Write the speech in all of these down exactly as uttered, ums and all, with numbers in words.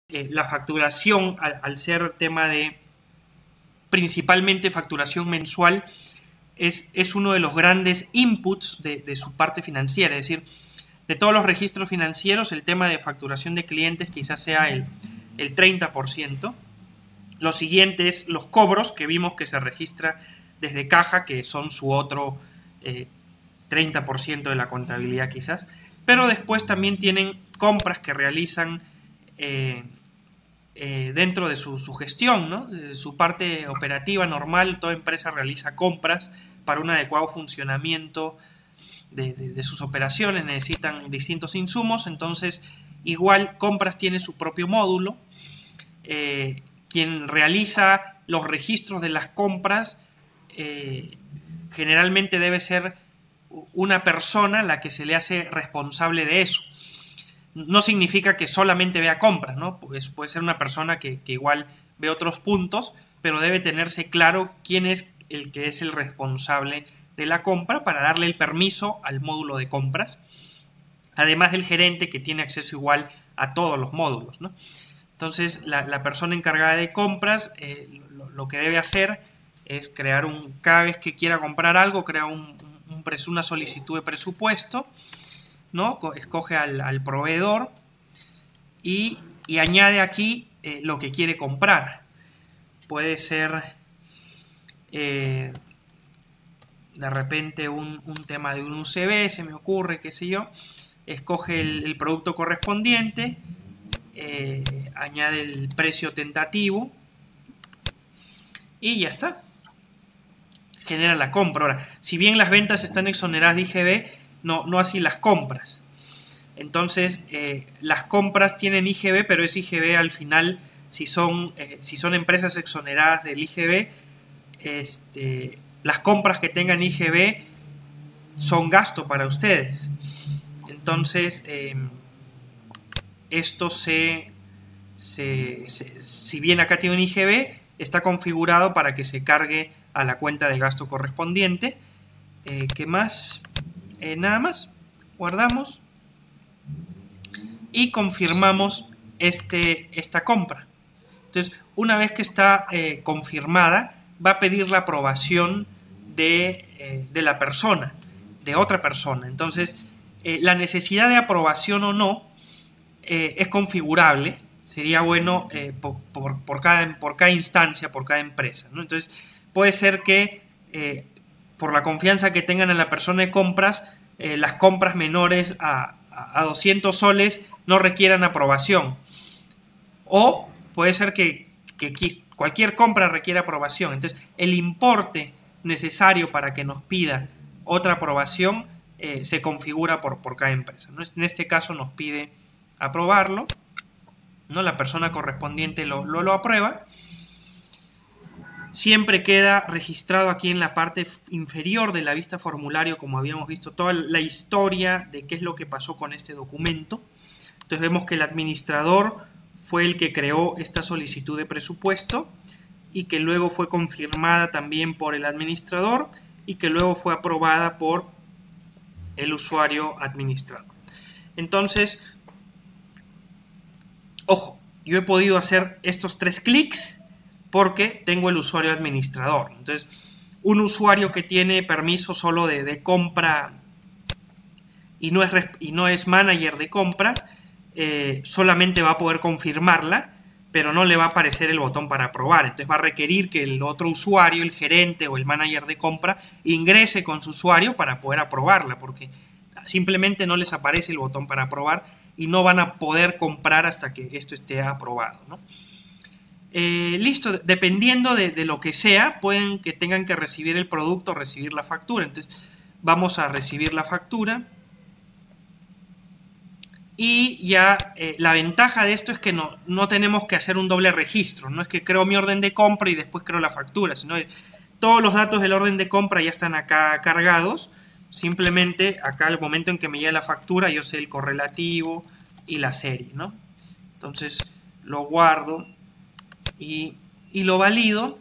eh, la facturación, al, al ser tema de principalmente facturación mensual, es, es uno de los grandes inputs de, de su parte financiera. Es decir, de todos los registros financieros, el tema de facturación de clientes quizás sea el, el treinta por ciento. Lo siguiente es los cobros, que vimos que se registra desde caja, que son su otro eh, treinta por ciento de la contabilidad quizás. Pero después también tienen compras que realizan eh, eh, dentro de su, su gestión, ¿no? De su parte operativa normal. Toda empresa realiza compras para un adecuado funcionamiento de, de, de sus operaciones. Necesitan distintos insumos, entonces igual compras tiene su propio módulo. Eh, quien realiza los registros de las compras eh, generalmente debe ser una persona la que se le hace responsable de eso. No significa que solamente vea compras, ¿no? Pues puede ser una persona que, que igual ve otros puntos, pero debe tenerse claro quién es el que es el responsable de la compra para darle el permiso al módulo de compras, además del gerente, que tiene acceso igual a todos los módulos, ¿no? Entonces, la, la persona encargada de compras eh, lo, lo que debe hacer es crear un, cada vez que quiera comprar algo, crea un, un, una solicitud de presupuesto, ¿no? Escoge al, al proveedor y, y añade aquí eh, lo que quiere comprar. Puede ser eh, de repente un, un tema de un U C B, se me ocurre, qué sé yo. Escoge el, el producto correspondiente. Eh, añade el precio tentativo y ya está, genera la compra. Ahora, si bien las ventas están exoneradas de I G B, no, no así las compras. Entonces eh, las compras tienen I G B, pero ese I G B al final, si son, eh, si son empresas exoneradas del I G B, este, las compras que tengan I G B son gasto para ustedes. Entonces eh, esto se, se, se, si bien acá tiene un I G B, está configurado para que se cargue a la cuenta de gasto correspondiente. Eh, ¿Qué más? Eh, nada más. Guardamos y confirmamos este, esta compra. Entonces, una vez que está eh, confirmada, va a pedir la aprobación de, eh, de la persona, de otra persona. Entonces, eh, la necesidad de aprobación o no Eh, es configurable. Sería bueno eh, por, por, por, cada, por cada instancia, por cada empresa, ¿no? Entonces puede ser que eh, por la confianza que tengan en la persona de compras, eh, las compras menores a, a doscientos soles no requieran aprobación, o puede ser que, que cualquier compra requiera aprobación. Entonces el importe necesario para que nos pida otra aprobación eh, se configura por, por cada empresa, ¿no? En este caso nos pide aprobarlo, ¿no? La persona correspondiente lo, lo, lo aprueba. Siempre queda registrado aquí en la parte inferior de la vista formulario, como habíamos visto, toda la historia de qué es lo que pasó con este documento. Entonces vemos que el administrador fue el que creó esta solicitud de presupuesto y que luego fue confirmada también por el administrador y que luego fue aprobada por el usuario administrador. Entonces, ojo, yo he podido hacer estos tres clics porque tengo el usuario administrador. Entonces, un usuario que tiene permiso solo de, de compra y no, es, y no es manager de compra, eh, solamente va a poder confirmarla, pero no le va a aparecer el botón para aprobar. Entonces va a requerir que el otro usuario, el gerente o el manager de compra, ingrese con su usuario para poder aprobarla, porque simplemente no les aparece el botón para aprobar y no van a poder comprar hasta que esto esté aprobado, ¿no? Eh, listo, dependiendo de, de lo que sea, pueden que tengan que recibir el producto o recibir la factura. Entonces vamos a recibir la factura y ya eh, la ventaja de esto es que no, no tenemos que hacer un doble registro. No es que creo mi orden de compra y después creo la factura, sino que todos los datos del orden de compra ya están acá cargados. Simplemente acá al momento en que me llegue la factura yo sé el correlativo y la serie, ¿no? Entonces lo guardo y, y lo valido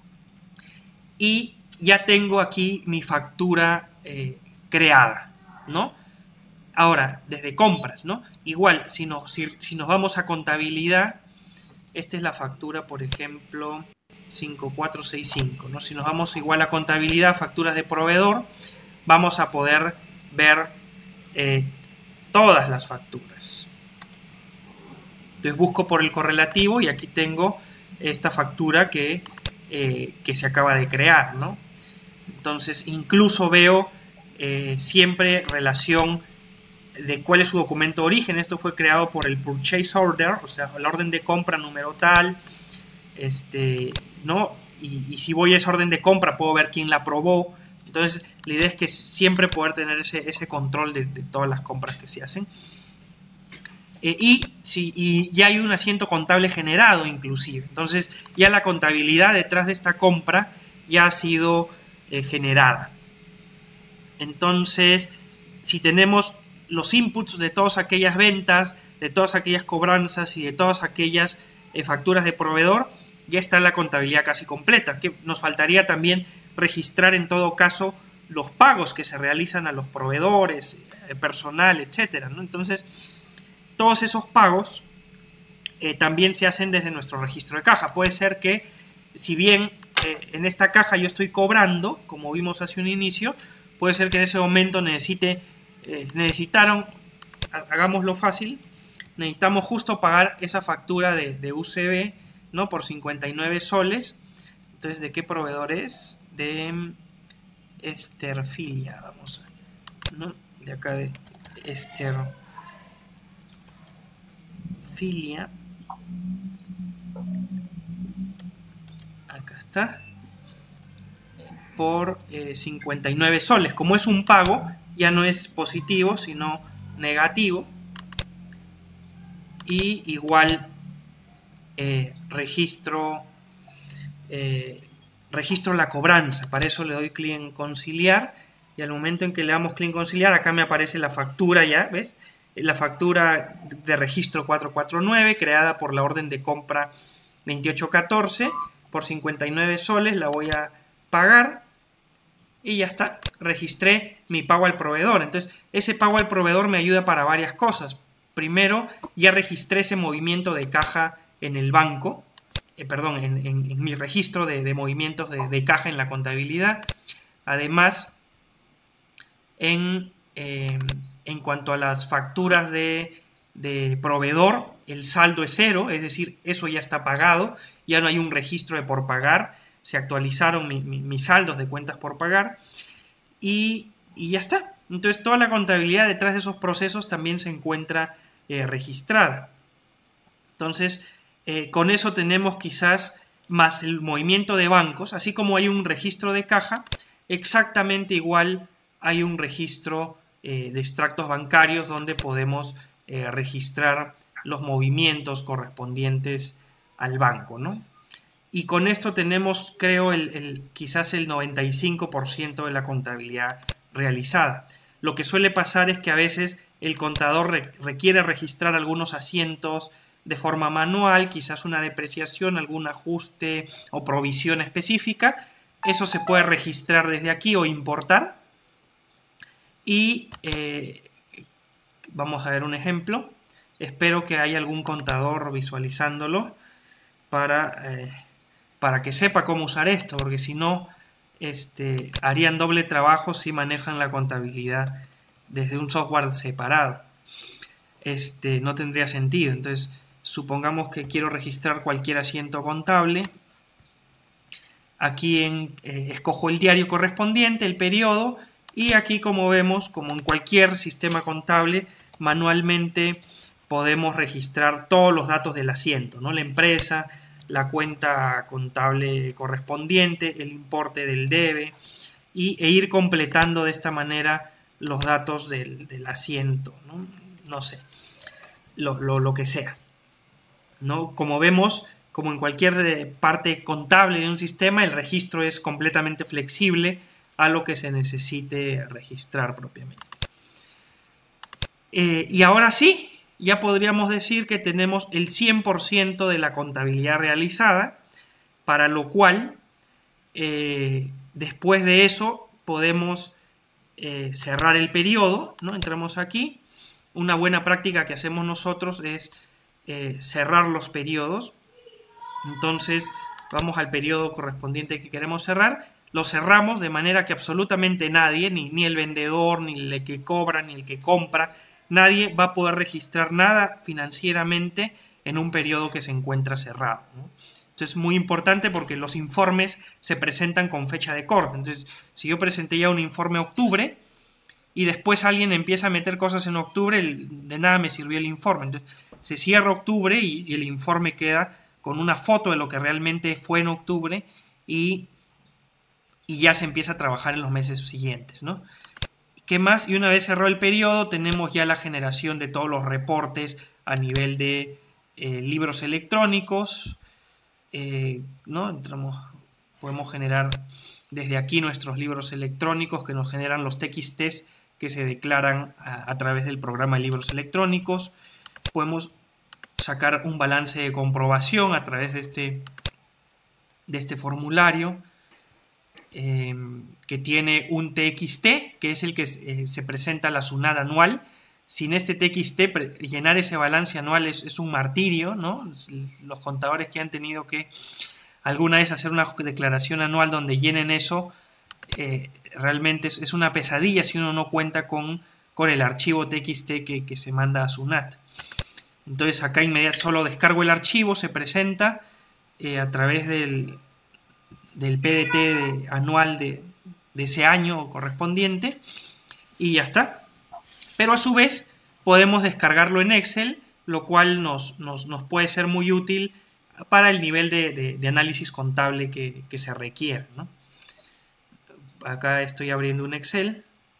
y ya tengo aquí mi factura eh, creada, ¿no? Ahora, desde compras, ¿no? Igual, si nos, si, si nos vamos a contabilidad, Esta es la factura, por ejemplo, cinco cuatro seis cinco, ¿no? Si nos vamos igual a contabilidad, facturas de proveedor, vamos a poder ver eh, todas las facturas. Entonces busco por el correlativo y aquí tengo esta factura que, eh, que se acaba de crear, ¿no? Entonces incluso veo eh, siempre relación de cuál es su documento de origen. Esto fue creado por el Purchase Order, o sea, la orden de compra número tal, este, ¿no? Y, y si voy a esa orden de compra puedo ver quién la aprobó. Entonces la idea es que siempre poder tener ese, ese control de, de todas las compras que se hacen. Eh, y, si, y ya hay un asiento contable generado inclusive. Entonces ya la contabilidad detrás de esta compra ya ha sido eh, generada. Entonces, si tenemos los inputs de todas aquellas ventas, de todas aquellas cobranzas y de todas aquellas eh, facturas de proveedor, ya está la contabilidad casi completa. Que nos faltaría también registrar en todo caso los pagos que se realizan a los proveedores, eh, personal, etcétera, ¿no? Entonces, todos esos pagos eh, también se hacen desde nuestro registro de caja. Puede ser que, si bien eh, en esta caja yo estoy cobrando, como vimos hace un inicio, puede ser que en ese momento necesite, eh, necesitaron, hagámoslo fácil, necesitamos justo pagar esa factura de, de U C B, ¿no? Por cincuenta y nueve soles. Entonces, ¿de qué proveedor es? De Esterfilia, vamos a, ¿no? De acá de Esterfilia. Acá está. Por eh, cincuenta y nueve soles. Como es un pago, ya no es positivo, sino negativo. Y igual eh, registro eh, registro la cobranza. Para eso le doy clic en conciliar, y al momento en que le damos clic en conciliar, acá me aparece la factura ya, ¿ves? La factura de registro cuatrocientos cuarenta y nueve, creada por la orden de compra veintiocho catorce, por cincuenta y nueve soles, la voy a pagar. Y ya está, registré mi pago al proveedor. Entonces, ese pago al proveedor me ayuda para varias cosas. Primero, ya registré ese movimiento de caja en el banco, eh, perdón, en, en, en mi registro de, de movimientos de, de caja en la contabilidad. Además, en, eh, en cuanto a las facturas de, de proveedor, el saldo es cero, es decir, eso ya está pagado, ya no hay un registro de por pagar. Se actualizaron mi, mi, mis saldos de cuentas por pagar y, y ya está. Entonces toda la contabilidad detrás de esos procesos también se encuentra eh, registrada. Entonces eh, con eso tenemos quizás más el movimiento de bancos, así como hay un registro de caja, exactamente igual hay un registro eh, de extractos bancarios donde podemos eh, registrar los movimientos correspondientes al banco, ¿no? Y con esto tenemos, creo, el, el, quizás el noventa y cinco por ciento de la contabilidad realizada. Lo que suele pasar es que a veces el contador re, requiere registrar algunos asientos de forma manual, quizás una depreciación, algún ajuste o provisión específica. Eso se puede registrar desde aquí o importar. Y eh, vamos a ver un ejemplo. Espero que haya algún contador visualizándolo para... Eh, para que sepa cómo usar esto, porque si no, este, harían doble trabajo si manejan la contabilidad desde un software separado. Este, no tendría sentido. Entonces, supongamos que quiero registrar cualquier asiento contable. Aquí en, eh, escojo el diario correspondiente, el periodo, y aquí, como vemos, como en cualquier sistema contable, manualmente podemos registrar todos los datos del asiento, ¿no? La empresa, la cuenta contable correspondiente, el importe del debe, y, e ir completando de esta manera los datos del, del asiento, ¿no? No sé, lo, lo, lo que sea, ¿no? Como vemos, como en cualquier parte contable de un sistema, el registro es completamente flexible a lo que se necesite registrar propiamente. Eh, y ahora sí, ya podríamos decir que tenemos el cien por ciento de la contabilidad realizada, para lo cual, eh, después de eso, podemos eh, cerrar el periodo, ¿no? Entramos aquí. Una buena práctica que hacemos nosotros es eh, cerrar los periodos. Entonces vamos al periodo correspondiente que queremos cerrar, lo cerramos de manera que absolutamente nadie, ni, ni el vendedor, ni el que cobra, ni el que compra, nadie va a poder registrar nada financieramente en un periodo que se encuentra cerrado, ¿no? Entonces es muy importante porque los informes se presentan con fecha de corte. Entonces, si yo presenté ya un informe octubre y después alguien empieza a meter cosas en octubre, de nada me sirvió el informe. Entonces, se cierra octubre y, y el informe queda con una foto de lo que realmente fue en octubre y, y ya se empieza a trabajar en los meses siguientes, ¿no? ¿Qué más? Y una vez cerrado el periodo, tenemos ya la generación de todos los reportes a nivel de eh, libros electrónicos, eh, ¿no? Entramos, podemos generar desde aquí nuestros libros electrónicos que nos generan los T X Ts que se declaran a, a través del programa de libros electrónicos. Podemos sacar un balance de comprobación a través de este, de este formulario. Eh, que tiene un T X T, que es el que eh, se presenta a la SUNAT anual. Sin este T X T, llenar ese balance anual es, es un martirio, ¿no? Los contadores que han tenido que alguna vez hacer una declaración anual donde llenen eso, eh, realmente es, es una pesadilla si uno no cuenta con, con el archivo T X T que, que se manda a SUNAT. Entonces acá inmediatamente solo descargo el archivo, se presenta eh, a través del del P D T de, anual de, de ese año correspondiente y ya está. Pero a su vez podemos descargarlo en Excel, lo cual nos, nos, nos puede ser muy útil para el nivel de, de, de análisis contable que, que se requiere, ¿no? Acá estoy abriendo un Excel.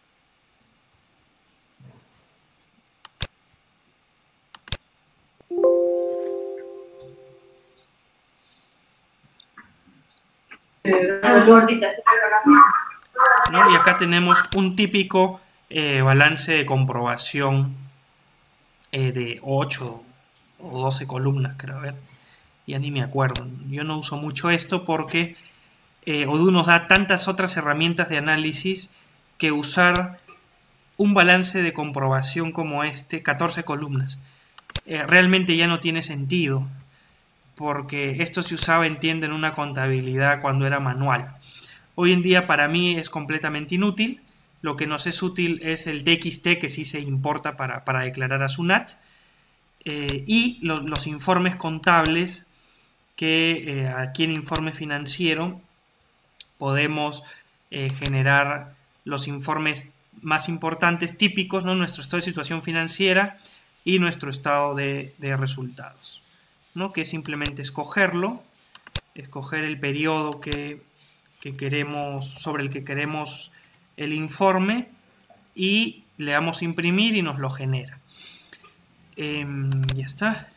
¿No? Y acá tenemos un típico eh, balance de comprobación eh, de ocho o doce columnas, creo, a ver, ya ni me acuerdo. Yo no uso mucho esto porque eh, Odoo nos da tantas otras herramientas de análisis que usar un balance de comprobación como este, catorce columnas, eh, realmente ya no tiene sentido, porque esto se usaba, entienden, en una contabilidad cuando era manual. Hoy en día para mí es completamente inútil. Lo que nos es útil es el T X T, que sí se importa para, para declarar a SUNAT, eh, y lo, los informes contables, que eh, aquí en informe financiero podemos eh, generar los informes más importantes, típicos, ¿no? Nuestro estado de situación financiera y nuestro estado de, de resultados, ¿no? Que es simplemente escogerlo, escoger el periodo que, que queremos, sobre el que queremos el informe, y le damos imprimir y nos lo genera. Eh, ya está.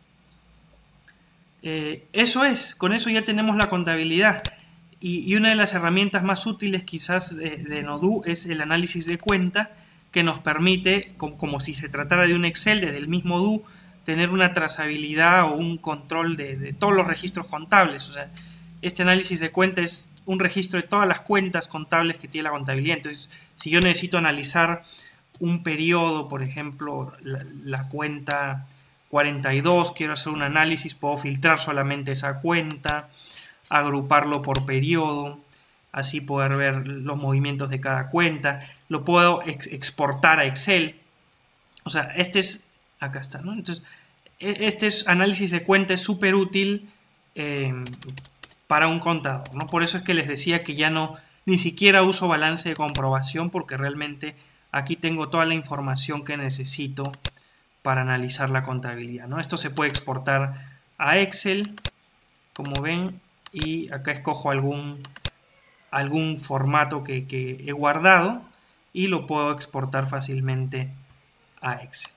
Eh, eso es, con eso ya tenemos la contabilidad. Y, y una de las herramientas más útiles quizás de, de Odoo es el análisis de cuenta, que nos permite, como, como si se tratara de un Excel desde el mismo Odoo, tener una trazabilidad o un control de, de todos los registros contables. O sea, este análisis de cuenta es un registro de todas las cuentas contables que tiene la contabilidad. Entonces, si yo necesito analizar un periodo, por ejemplo, la, la cuenta cuarenta y dos, quiero hacer un análisis, puedo filtrar solamente esa cuenta, agruparlo por periodo, así poder ver los movimientos de cada cuenta, lo puedo ex exportar a Excel. O sea, este es, acá está, ¿no? Entonces, este es, análisis de cuenta es súper útil eh, para un contador, ¿no? Por eso es que les decía que ya no, ni siquiera uso balance de comprobación, porque realmente aquí tengo toda la información que necesito para analizar la contabilidad, ¿no? Esto se puede exportar a Excel, como ven, y acá escojo algún, algún formato que, que he guardado y lo puedo exportar fácilmente a Excel.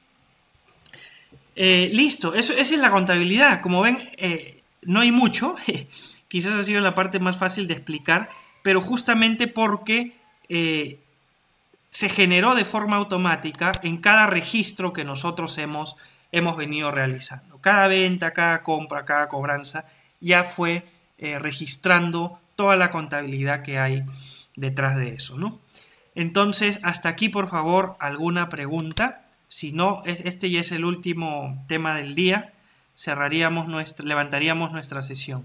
Eh, listo, eso, esa es la contabilidad. Como ven, eh, no hay mucho, quizás ha sido la parte más fácil de explicar, pero justamente porque eh, se generó de forma automática en cada registro que nosotros hemos, hemos venido realizando. Cada venta, cada compra, cada cobranza ya fue eh, registrando toda la contabilidad que hay detrás de eso, ¿no? Entonces, hasta aquí, por favor, alguna pregunta. Si no, este ya es el último tema del día. cerraríamos nuestra, levantaríamos nuestra sesión.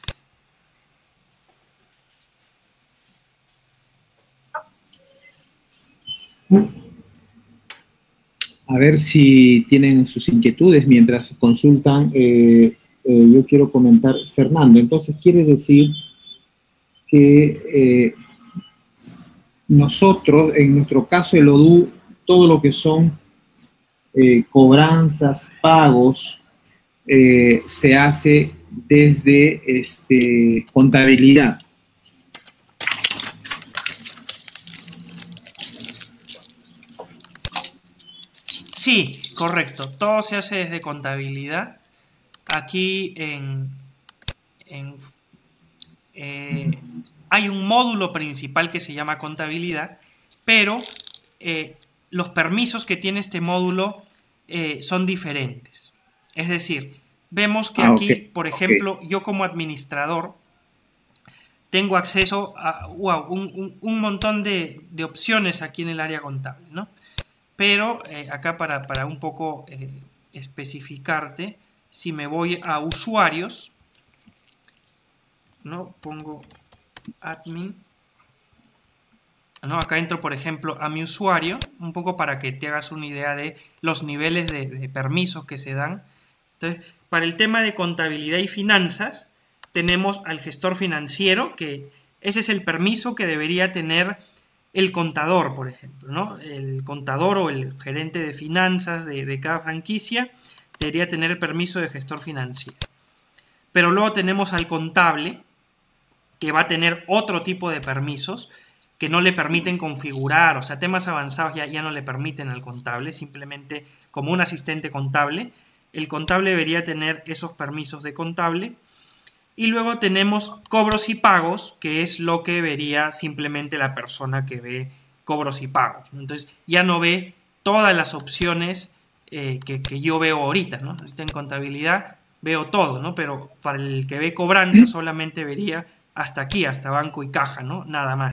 A ver si tienen sus inquietudes mientras consultan. Eh, eh, yo quiero comentar, Fernando, entonces quiere decir que eh, nosotros, en nuestro caso el O D U, todo lo que son eh, cobranzas, pagos, eh, se hace desde este, contabilidad. Sí, correcto. Todo se hace desde contabilidad. Aquí en, en eh, hay un módulo principal que se llama contabilidad, pero eh, los permisos que tiene este módulo eh, son diferentes. Es decir, vemos que Ah, aquí, okay, por ejemplo, okay. yo como administrador tengo acceso a wow, un, un, un montón de, de opciones aquí en el área contable, ¿no? Pero eh, acá para, para un poco eh, especificarte, si me voy a usuarios, ¿no? Pongo admin, ¿no? Acá entro, por ejemplo, a mi usuario, un poco para que te hagas una idea de los niveles de, de permisos que se dan. Entonces, para el tema de contabilidad y finanzas, tenemos al gestor financiero, que ese es el permiso que debería tener el contador, por ejemplo, ¿no? El contador o el gerente de finanzas de, de cada franquicia debería tener el permiso de gestor financiero. Pero luego tenemos al contable, que va a tener otro tipo de permisos que no le permiten configurar, o sea, temas avanzados ya, ya no le permiten al contable, simplemente como un asistente contable. El contable debería tener esos permisos de contable. Y luego tenemos cobros y pagos, que es lo que vería simplemente la persona que ve cobros y pagos. Entonces ya no ve todas las opciones eh, que, que yo veo ahorita, ¿no? En contabilidad veo todo, ¿no? Pero para el que ve cobranza solamente vería hasta aquí, hasta banco y caja, ¿no? Nada más.